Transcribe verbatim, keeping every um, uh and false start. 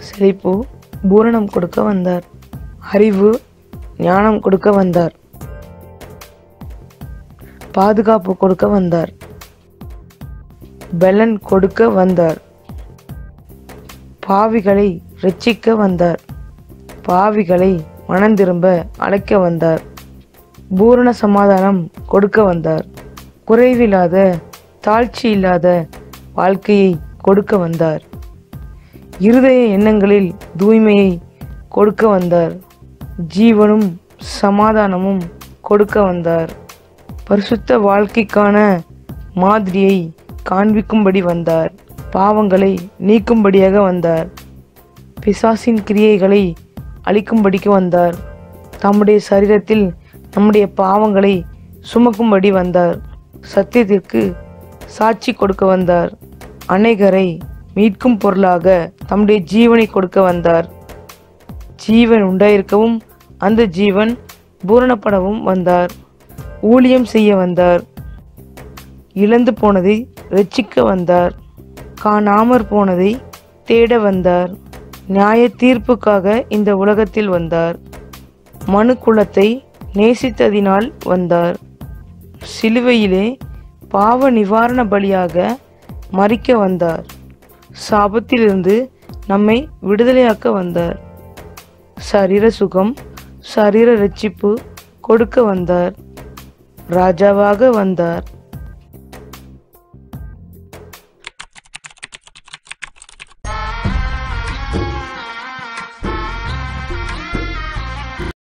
செழிப்பு, பூரணம் கொடுக்க வந்தார். அறிவு, ஞானம் கொடுக்க வந்தார். பாதுகாப்பு கொடுக்க வந்தார். பலன் கொடுக்க வந்தார். பாவிகளை இரட்சிக்க வந்தார். பாவிகளை மனந்திரும்ப அழைக்க வந்தார். பூரண சமாதானம் கொடுக்க வந்தார். குறைவில்லாத, தாழ்ச்சி இல்லாத வாழ்க்கையை கொடுக்க வந்தார். இருதய எண்ணங்களில் தூய்மையை கொடுக்க வந்தார். ஜீவனும் சமாதானமும் கொடுக்க வந்தார். பரிசுத்த வாழ்க்கைக்கான மாதிரியை காண்பிக்கும்படி வந்தார். பாவங்களை நீக்கும்படியாக வந்தார். பிசாசின் கிரியைகளை அழிக்கும்படிக்கு வந்தார். தம்முடைய சரீரத்தில் நம்முடைய பாவங்களை சுமக்கும்படி வந்தார். சத்தியத்திற்கு சாட்சி கொடுக்க வந்தார். அநேகரை மீட்கும் பொருளாக தம்முடைய ஜீவனை கொடுக்க வந்தார். ஜீவன் உண்டாயிருக்கவும் அந்த ஜீவன் பூரணப்படவும் வந்தார். ஊழியம் செய்ய வந்தார். இழந்து போனதை இரட்சிக்க வந்தார். காணாமற் போனதை தேட வந்தார். நியாய தீர்ப்புக்காக இந்த உலகத்தில் வந்தார். மனு குலத்தை நேசித்ததினால் வந்தார். சிலுவையிலே பாவ நிவாரண பலியாக மரிக்க வந்தார். சாபத்திலிருந்து நம்மை விடுதலையாக்க வந்தார். சரீர சுகம், சரீர இரட்சிப்பு கொடுக்க வந்தார். ராஜாவாக வந்தார்.